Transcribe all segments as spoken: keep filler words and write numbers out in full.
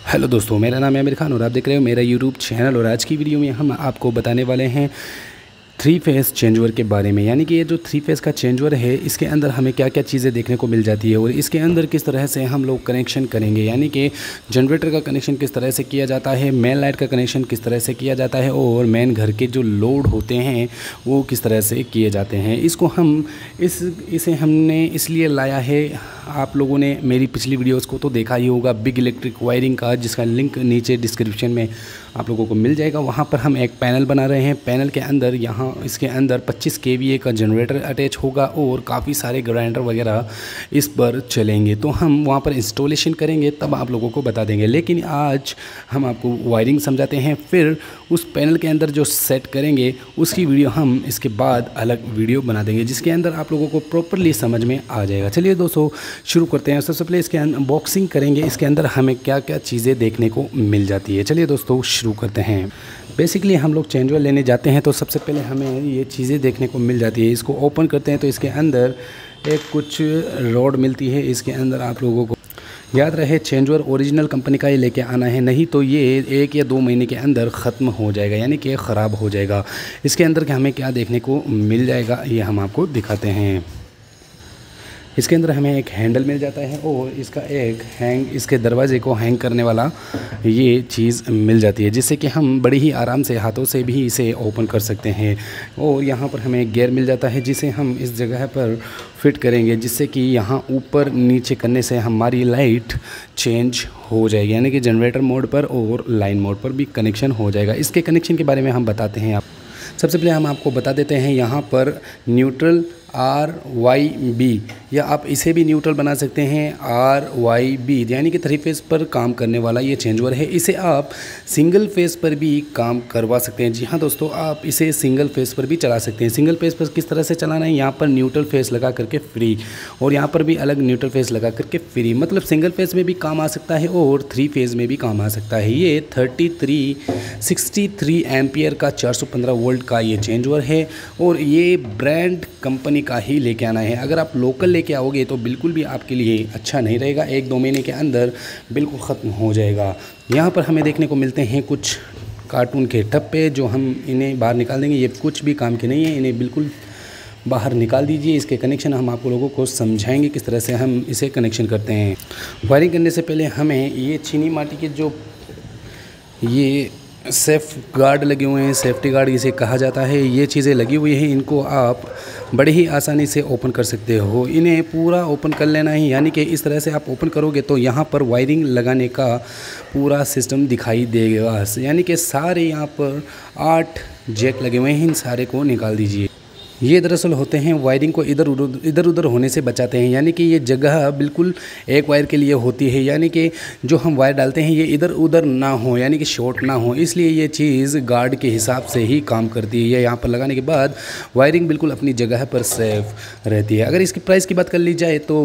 Hello दोस्तों, मेरा नाम है आमिर खान और आप देख रहे हो मेरा यूट्यूब चैनल। और आज की वीडियो में हम आपको बताने वाले हैं थ्री फेस चेंजर के बारे में। यानी कि ये जो थ्री फेस का चेंजर है, इसके अंदर हमें क्या क्या चीज़ें देखने को मिल जाती है और इसके अंदर किस तरह से हम लोग कनेक्शन करेंगे। यानी कि जनरेटर का कनेक्शन किस तरह से किया जाता है, मेन लाइट का कनेक्शन किस तरह से किया जाता है और मेन घर के जो लोड होते हैं वो किस तरह से किए जाते हैं। इसको हम इस इसे हमने इसलिए लाया है, आप लोगों ने मेरी पिछली वीडियोस को तो देखा ही होगा, बिग इलेक्ट्रिक वायरिंग का, जिसका लिंक नीचे डिस्क्रिप्शन में आप लोगों को मिल जाएगा। वहाँ पर हम एक पैनल बना रहे हैं। पैनल के अंदर यहाँ इसके अंदर पच्चीस के वी ए का जनरेटर अटैच होगा और काफ़ी सारे ग्राइंडर वगैरह इस पर चलेंगे। तो हम वहाँ पर इंस्टॉलेशन करेंगे, तब आप लोगों को बता देंगे। लेकिन आज हम आपको वायरिंग समझाते हैं, फिर उस पैनल के अंदर जो सेट करेंगे उसकी वीडियो हम इसके बाद अलग वीडियो बना देंगे, जिसके अंदर आप लोगों को प्रॉपरली समझ में आ जाएगा। चलिए दोस्तों शुरू करते हैं। सबसे पहले इसके अनबॉक्सिंग करेंगे, इसके अंदर हमें क्या क्या चीज़ें देखने को मिल जाती है। चलिए दोस्तों शुरू करते हैं। बेसिकली हम लोग चेंजर लेने जाते हैं तो सबसे पहले हमें ये चीज़ें देखने को मिल जाती है। इसको ओपन करते हैं तो इसके अंदर एक कुछ रॉड मिलती है। इसके अंदर आप लोगों को याद रहे चेंजर ओरिजिनल कंपनी का ही लेके आना है, नहीं तो ये एक या दो महीने के अंदर ख़त्म हो जाएगा, यानी कि ख़राब हो जाएगा। इसके अंदर के हमें क्या देखने को मिल जाएगा ये हम आपको दिखाते हैं। इसके अंदर हमें एक हैंडल मिल जाता है और इसका एक हैंग, इसके दरवाजे को हैंग करने वाला ये चीज़ मिल जाती है, जिससे कि हम बड़ी ही आराम से हाथों से भी इसे ओपन कर सकते हैं। और यहाँ पर हमें एक गियर मिल जाता है, जिसे हम इस जगह पर फिट करेंगे, जिससे कि यहाँ ऊपर नीचे करने से हमारी लाइट चेंज हो जाएगी, यानी कि जनरेटर मोड पर और लाइन मोड पर भी कनेक्शन हो जाएगा। इसके कनेक्शन के बारे में हम बताते हैं। आप सबसे पहले हम आपको बता देते हैं, यहाँ पर न्यूट्रल आर वाई बी, या आप इसे भी न्यूट्रल बना सकते हैं आर वाई बी, यानी कि थ्री फेस पर काम करने वाला ये चेंजर है। इसे आप सिंगल फेस पर भी काम करवा सकते हैं। जी हाँ दोस्तों, आप इसे सिंगल फेस पर भी चला सकते हैं। सिंगल फेस पर किस तरह से चलाना है, यहाँ पर न्यूट्रल फेस लगा करके फ्री, और यहाँ पर भी अलग न्यूट्रल फेस लगा करके फ्री, मतलब सिंगल फेस में भी काम आ सकता है और थ्री फेस में भी काम आ सकता है। ये thirty three sixty three ampere का चार सौ पंद्रह वोल्ट का ये चेंजर है और ये ब्रांड कंपनी का ही लेके आना है। अगर आप लोकल लेके आओगे तो बिल्कुल भी आपके लिए अच्छा नहीं रहेगा, एक दो महीने के अंदर बिल्कुल ख़त्म हो जाएगा। यहाँ पर हमें देखने को मिलते हैं कुछ कार्टून के टप्पे, जो हम इन्हें बाहर निकाल देंगे। ये कुछ भी काम के नहीं है, इन्हें बिल्कुल बाहर निकाल दीजिए। इसके कनेक्शन हम आपको लोगों को समझाएंगे किस तरह से हम इसे कनेक्शन करते हैं। वायरिंग करने से पहले हमें ये चीनी माटी के जो ये सेफ गार्ड लगे हुए हैं, सेफ्टी गार्ड इसे कहा जाता है, ये चीज़ें लगी हुई हैं, इनको आप बड़े ही आसानी से ओपन कर सकते हो। इन्हें पूरा ओपन कर लेना है, यानी कि इस तरह से आप ओपन करोगे तो यहाँ पर वायरिंग लगाने का पूरा सिस्टम दिखाई देगा। यानी कि सारे यहाँ पर आठ जैक लगे हुए हैं, इन सारे को निकाल दीजिए। ये दरअसल होते हैं वायरिंग को इधर उधर इधर उधर होने से बचाते हैं, यानी कि ये जगह बिल्कुल एक वायर के लिए होती है, यानी कि जो हम वायर डालते हैं ये इधर उधर ना हो, यानी कि शॉर्ट ना हो, इसलिए ये चीज़ गार्ड के हिसाब से ही काम करती है। ये यहाँ पर लगाने के बाद वायरिंग बिल्कुल अपनी जगह पर सेफ रहती है। अगर इसकी प्राइस की बात कर ली जाए तो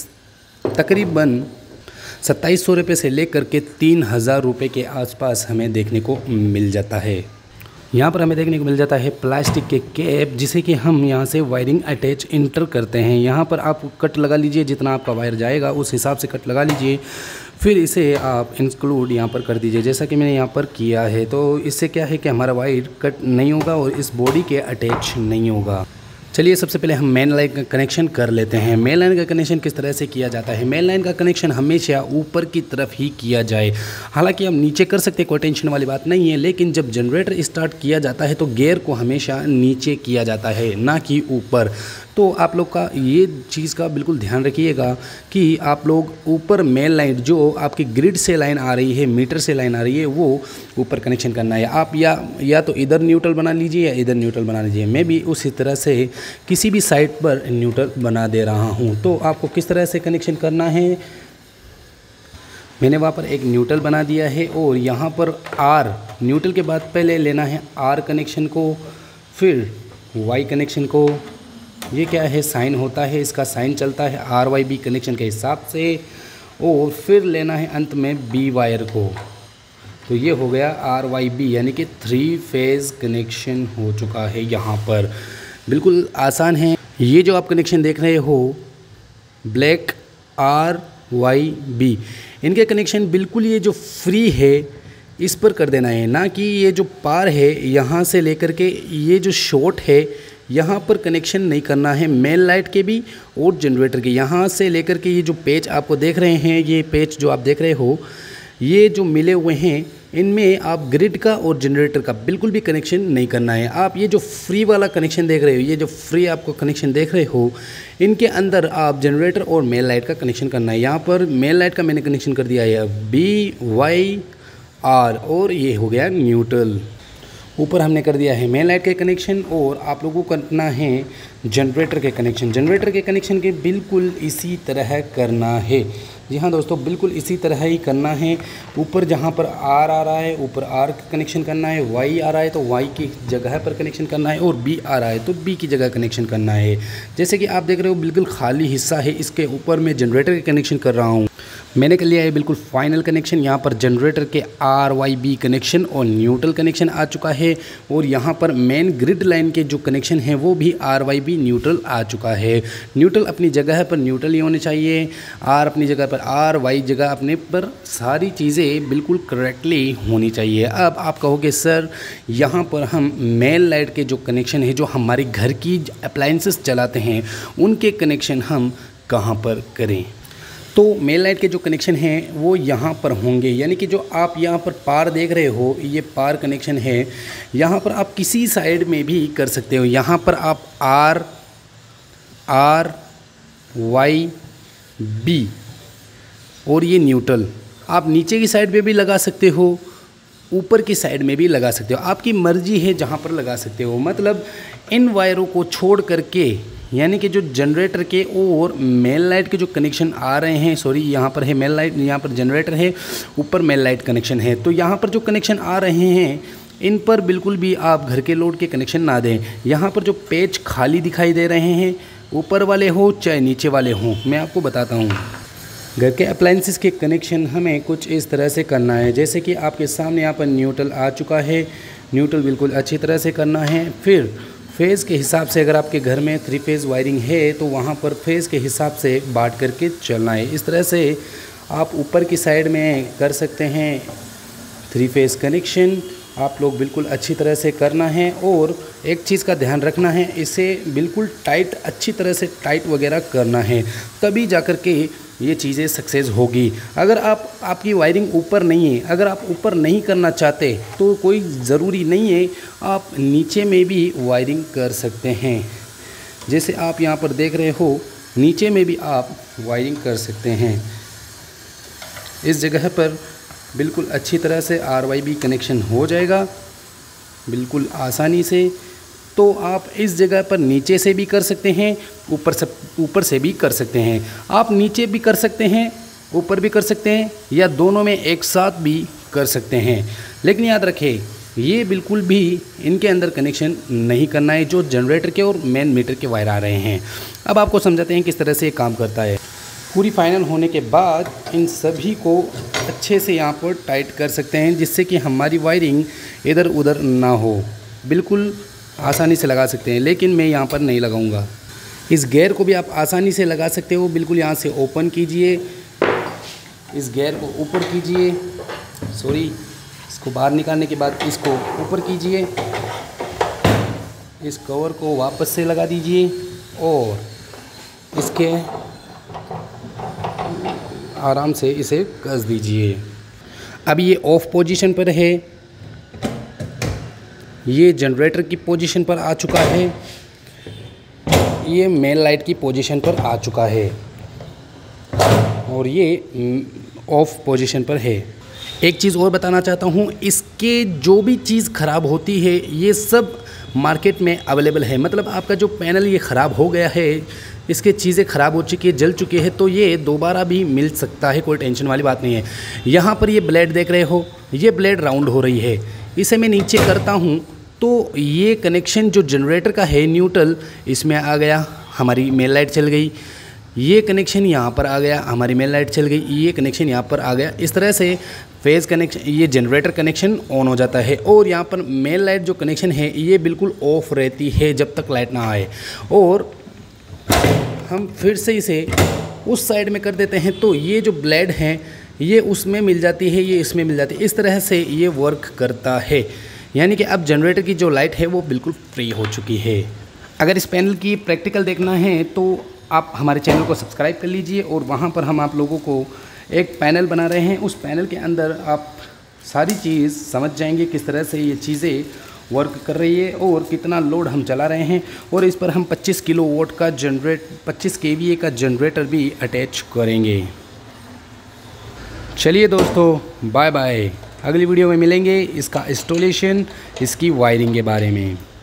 तकरीबन सत्ताईस सौ रुपये से लेकर के तीन हज़ार रुपये के आसपास हमें देखने को मिल जाता है। यहाँ पर हमें देखने को मिल जाता है प्लास्टिक के कैप, जिसे कि हम यहाँ से वायरिंग अटैच इंटर करते हैं। यहाँ पर आप कट लगा लीजिए, जितना आपका वायर जाएगा उस हिसाब से कट लगा लीजिए, फिर इसे आप इंक्लूड यहाँ पर कर दीजिए, जैसा कि मैंने यहाँ पर किया है। तो इससे क्या है कि हमारा वायर कट नहीं होगा और इस बॉडी के अटैच नहीं होगा। चलिए सबसे पहले हम मेन लाइन का कनेक्शन कर लेते हैं। मेन लाइन का कनेक्शन किस तरह से किया जाता है। मेन लाइन का कनेक्शन हमेशा ऊपर की तरफ ही किया जाए, हालांकि हम नीचे कर सकते हैं, कोई टेंशन वाली बात नहीं है, लेकिन जब जनरेटर स्टार्ट किया जाता है तो गियर को हमेशा नीचे किया जाता है, ना कि ऊपर। तो आप लोग का ये चीज़ का बिल्कुल ध्यान रखिएगा कि आप लोग ऊपर मेन लाइन जो आपकी ग्रिड से लाइन आ रही है, मीटर से लाइन आ रही है, वो ऊपर कनेक्शन करना है। आप या या तो इधर न्यूट्रल बना लीजिए या इधर न्यूट्रल बना लीजिए। मैं भी उसी तरह से किसी भी साइड पर न्यूट्रल बना दे रहा हूँ। तो आपको किस तरह से कनेक्शन करना है, मैंने वहाँ पर एक न्यूट्रल बना दिया है और यहाँ पर आर, न्यूट्रल के बाद पहले लेना है आर कनेक्शन को, फिर वाई कनेक्शन को। ये क्या है, साइन होता है, इसका साइन चलता है आर वाई बी कनेक्शन के हिसाब से, और फिर लेना है अंत में बी वायर को। तो ये हो गया आर वाई बी, यानी कि थ्री फेज़ कनेक्शन हो चुका है। यहाँ पर बिल्कुल आसान है। ये जो आप कनेक्शन देख रहे हो ब्लैक आर वाई बी, इनके कनेक्शन बिल्कुल ये जो फ्री है इस पर कर देना है, ना कि ये जो पार है यहाँ से लेकर के ये जो शॉर्ट है यहाँ पर कनेक्शन नहीं करना है, मेन लाइट के भी और जनरेटर के। यहाँ से लेकर के ये जो पेच आपको देख रहे हैं, ये पेच जो आप देख रहे हो, ये जो मिले हुए हैं इनमें आप ग्रिड का और जनरेटर का बिल्कुल भी कनेक्शन नहीं करना है। आप ये जो फ्री वाला कनेक्शन देख रहे हो, ये जो फ्री आपको कनेक्शन देख रहे हो, इनके अंदर आप जनरेटर और मेन लाइट का कनेक्शन करना है। यहाँ पर मेन लाइट का मैंने कनेक्शन कर दिया है बी वाई आर और ये हो गया न्यूट्रल। ऊपर हमने कर दिया है मेन लाइट के कनेक्शन और आप लोगों को करना है जनरेटर के कनेक्शन। जनरेटर के कनेक्शन के बिल्कुल इसी तरह करना है। जी हाँ दोस्तों, बिल्कुल इसी तरह ही करना है। ऊपर जहाँ पर आर आ रहा है ऊपर आर का कनेक्शन करना है, वाई आ रहा है तो वाई की जगह पर कनेक्शन करना है और बी आ रहा है तो बी की जगह कनेक्शन करना है। जैसे कि आप देख रहे हो बिल्कुल खाली हिस्सा है, इसके ऊपर मैं जनरेटर के कनेक्शन कर रहा हूँ। मैंने कर लिया है बिल्कुल फाइनल कनेक्शन। यहाँ पर जनरेटर के आर वाई बी कनेक्शन और न्यूट्रल कनेक्शन आ चुका है और यहाँ पर मेन ग्रिड लाइन के जो कनेक्शन हैं वो भी आर वाई बी न्यूट्रल आ चुका है। न्यूट्रल अपनी जगह पर न्यूट्रल ही होने चाहिए, आर अपनी जगह पर आर, वाई जगह अपने पर, सारी चीज़ें बिल्कुल करेक्टली होनी चाहिए। अब आप कहोगे सर यहाँ पर हम मेन लाइट के जो कनेक्शन है, जो हमारे घर की अप्लायंसेस चलाते हैं, उनके कनेक्शन हम कहाँ पर करें? तो मेन लाइट के जो कनेक्शन हैं वो यहाँ पर होंगे, यानी कि जो आप यहाँ पर पार देख रहे हो ये पार कनेक्शन है। यहाँ पर आप किसी साइड में भी कर सकते हो। यहाँ पर आप आर आर वाई बी और ये न्यूट्रल आप नीचे की साइड पे भी लगा सकते हो, ऊपर की साइड में भी लगा सकते हो, आपकी मर्जी है जहाँ पर लगा सकते हो। मतलब इन वायरों को छोड़ करके, यानी कि जो जनरेटर के और मेन लाइट के जो कनेक्शन आ रहे हैं, सॉरी यहाँ पर है मेन लाइट, यहाँ पर जनरेटर है, ऊपर मेन लाइट कनेक्शन है, तो यहाँ पर जो कनेक्शन आ रहे हैं इन पर बिल्कुल भी आप घर के लोड के कनेक्शन ना दें। यहाँ पर जो पेच खाली दिखाई दे रहे हैं, ऊपर वाले हो चाहे नीचे वाले हों, मैं आपको बताता हूँ। घर के अप्लायंसेस के कनेक्शन हमें कुछ इस तरह से करना है। जैसे कि आपके सामने यहाँ पर न्यूट्रल आ चुका है, न्यूट्रल बिल्कुल अच्छी तरह से करना है। फिर फेज़ के हिसाब से, अगर आपके घर में थ्री फेज़ वायरिंग है तो वहाँ पर फेज़ के हिसाब से बांट करके चलना है। इस तरह से आप ऊपर की साइड में कर सकते हैं थ्री फेज़ कनेक्शन। आप लोग बिल्कुल अच्छी तरह से करना है और एक चीज़ का ध्यान रखना है, इसे बिल्कुल टाइट, अच्छी तरह से टाइट वगैरह करना है, तभी जाकर के ये चीज़ें सक्सेस होगी। अगर आप आपकी वायरिंग ऊपर नहीं है, अगर आप ऊपर नहीं करना चाहते तो कोई ज़रूरी नहीं है, आप नीचे में भी वायरिंग कर सकते हैं। जैसे आप यहाँ पर देख रहे हो, नीचे में भी आप वायरिंग कर सकते हैं। इस जगह पर बिल्कुल अच्छी तरह से आर वाई बी कनेक्शन हो जाएगा बिल्कुल आसानी से। तो आप इस जगह पर नीचे से भी कर सकते हैं, ऊपर से ऊपर से भी कर सकते हैं। आप नीचे भी कर सकते हैं, ऊपर भी कर सकते हैं, या दोनों में एक साथ भी कर सकते हैं। लेकिन याद रखें, ये बिल्कुल भी इनके अंदर कनेक्शन नहीं करना है जो जनरेटर के और मेन मीटर के वायर आ रहे हैं। अब आपको समझाते हैं किस तरह से ये काम करता है। पूरी फाइनल होने के बाद इन सभी को अच्छे से यहाँ पर टाइट कर सकते हैं, जिससे कि हमारी वायरिंग इधर उधर ना हो। बिल्कुल आसानी से लगा सकते हैं, लेकिन मैं यहाँ पर नहीं लगाऊंगा। इस गेयर को भी आप आसानी से लगा सकते हो। बिल्कुल यहाँ से ओपन कीजिए, इस गेयर को ऊपर कीजिए, सॉरी इसको बाहर निकालने के बाद इसको ऊपर कीजिए, इस कवर को वापस से लगा दीजिए और इसके आराम से इसे कस दीजिए। अब ये ऑफ पोजीशन पर है, ये जनरेटर की पोजीशन पर आ चुका है, ये मेन लाइट की पोजीशन पर आ चुका है और ये ऑफ पोजीशन पर है। एक चीज़ और बताना चाहता हूँ, इसके जो भी चीज़ ख़राब होती है ये सब मार्केट में अवेलेबल है। मतलब आपका जो पैनल ये ख़राब हो गया है, इसके चीज़ें ख़राब हो चुकी है, जल चुके हैं, तो ये दोबारा भी मिल सकता है, कोई टेंशन वाली बात नहीं है। यहाँ पर ये ब्लेड देख रहे हो, ये ब्लेड राउंड हो रही है, इसे मैं नीचे करता हूँ तो ये कनेक्शन जो जनरेटर का है न्यूट्रल, इसमें आ गया, हमारी मेन लाइट चल गई। ये कनेक्शन यहाँ पर आ गया, हमारी मेन लाइट चल गई। ये कनेक्शन यहाँ पर आ गया। इस तरह से फेज़ कनेक्शन, ये जनरेटर कनेक्शन ऑन हो जाता है और यहाँ पर मेन लाइट जो कनेक्शन है ये बिल्कुल ऑफ रहती है जब तक लाइट ना आए। और हम फिर से इसे उस साइड में कर देते हैं तो ये जो ब्लेड हैं ये उसमें मिल जाती है, ये इसमें मिल जाती है। इस तरह से ये वर्क करता है, यानी कि अब जनरेटर की जो लाइट है वो बिल्कुल फ्री हो चुकी है। अगर इस पैनल की प्रैक्टिकल देखना है तो आप हमारे चैनल को सब्सक्राइब कर लीजिए, और वहाँ पर हम आप लोगों को एक पैनल बना रहे हैं। उस पैनल के अंदर आप सारी चीज़ समझ जाएंगे किस तरह से ये चीज़ें वर्क कर रही है और कितना लोड हम चला रहे हैं। और इस पर हम पच्चीस किलो वोट का जनरेट पच्चीस के वी ए का जनरेटर भी अटैच करेंगे। चलिए दोस्तों, बाय बाय। अगली वीडियो में मिलेंगे इसका इंस्टॉलेशन, इसकी वायरिंग के बारे में।